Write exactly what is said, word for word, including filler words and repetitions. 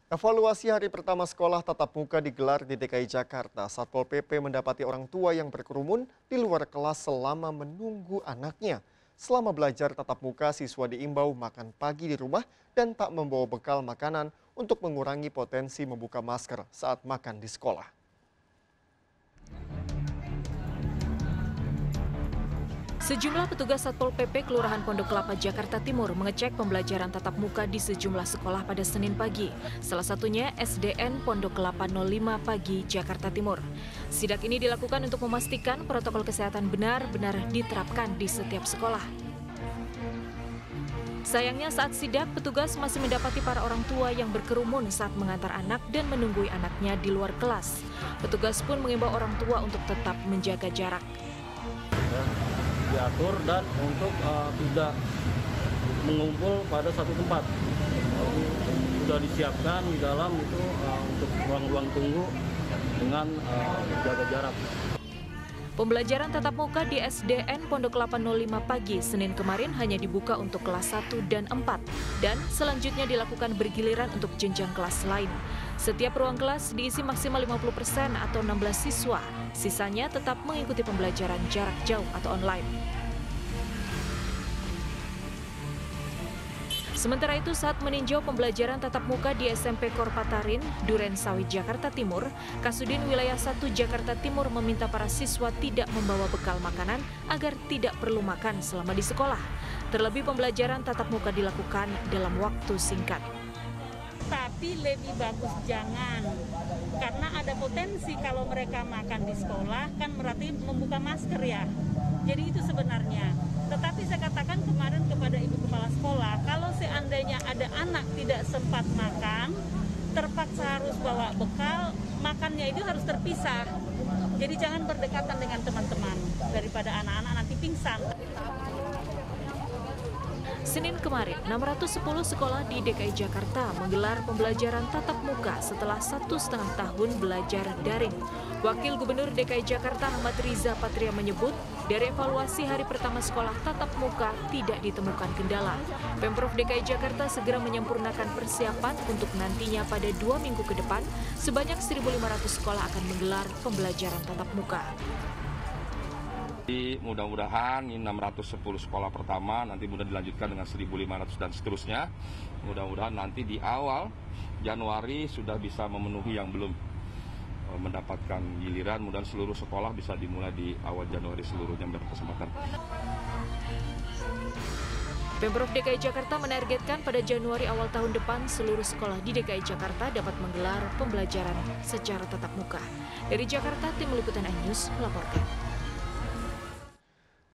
Evaluasi hari pertama sekolah tatap muka digelar di D K I Jakarta. Satpol P P mendapati orang tua yang berkerumun di luar kelas selama menunggu anaknya. Selama belajar tatap muka, siswa diimbau makan pagi di rumah dan tak membawa bekal makanan untuk mengurangi potensi membuka masker saat makan di sekolah. Sejumlah petugas Satpol P P Kelurahan Pondok Kelapa, Jakarta Timur mengecek pembelajaran tatap muka di sejumlah sekolah pada Senin pagi. Salah satunya S D N Pondok Kelapa nol lima Pagi, Jakarta Timur. Sidak ini dilakukan untuk memastikan protokol kesehatan benar-benar diterapkan di setiap sekolah. Sayangnya saat sidak, petugas masih mendapati para orang tua yang berkerumun saat mengantar anak dan menunggui anaknya di luar kelas. Petugas pun mengimbau orang tua untuk tetap menjaga jarak. Diatur dan untuk uh, tidak mengumpul pada satu tempat. Jadi, sudah disiapkan di dalam itu uh, untuk ruang-ruang tunggu dengan uh, jaga jarak. Pembelajaran tatap muka di S D N Pondok Kelapa nol lima Pagi Senin kemarin hanya dibuka untuk kelas satu dan empat dan selanjutnya dilakukan bergiliran untuk jenjang kelas lain. Setiap ruang kelas diisi maksimal lima puluh persen atau enam belas siswa. Sisanya tetap mengikuti pembelajaran jarak jauh atau online. Sementara itu, saat meninjau pembelajaran tatap muka di S M P Korpatarin, Duren Sawit, Jakarta Timur, Kasudin Wilayah satu Jakarta Timur meminta para siswa tidak membawa bekal makanan agar tidak perlu makan selama di sekolah. Terlebih pembelajaran tatap muka dilakukan dalam waktu singkat. Tapi lebih bagus jangan, karena ada potensi kalau mereka makan di sekolah kan berarti membuka masker ya. Jadi itu sebenarnya. Tetapi saya katakan kemarin kepada Ibu Kepala Sekolah, kalau seandainya ada anak tidak sempat makan, terpaksa harus bawa bekal, makannya itu harus terpisah. Jadi jangan berdekatan dengan teman-teman, daripada anak-anak nanti pingsan. Senin kemarin, enam ratus sepuluh sekolah di D K I Jakarta menggelar pembelajaran tatap muka setelah satu setengah tahun belajar daring. Wakil Gubernur D K I Jakarta Ahmad Riza Patria menyebut, dari evaluasi hari pertama sekolah tatap muka tidak ditemukan kendala. Pemprov D K I Jakarta segera menyempurnakan persiapan untuk nantinya pada dua minggu ke depan, sebanyak seribu lima ratus sekolah akan menggelar pembelajaran tatap muka. Jadi mudah-mudahan ini enam ratus sepuluh sekolah pertama, nanti mudah dilanjutkan dengan seribu lima ratus dan seterusnya. Mudah-mudahan nanti di awal Januari sudah bisa memenuhi yang belum mendapatkan giliran. Mudah-mudahan seluruh sekolah bisa dimulai di awal Januari seluruhnya berkesempatan. Pemprov D K I Jakarta menargetkan pada Januari awal tahun depan seluruh sekolah di D K I Jakarta dapat menggelar pembelajaran secara tatap muka. Dari Jakarta, Tim Liputan iNews melaporkan.